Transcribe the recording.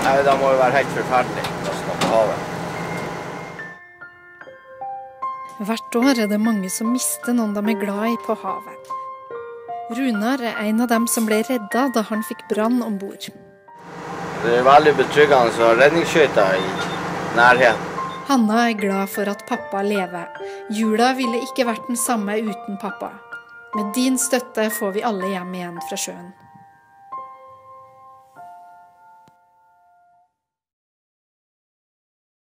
Da må det være helt forferdelig å stå på havet. Hvert år er det mange som mister noen de er glad i på havet. Runar er en av dem som ble reddet da han fikk brann ombord. Det er veldig betryggende å ha redningsskøyter i nærheten. Hanna er glad for at pappa lever. Jula ville ikke vært den samme uten pappa. Med din støtte får vi alle hjem igjen fra sjøen.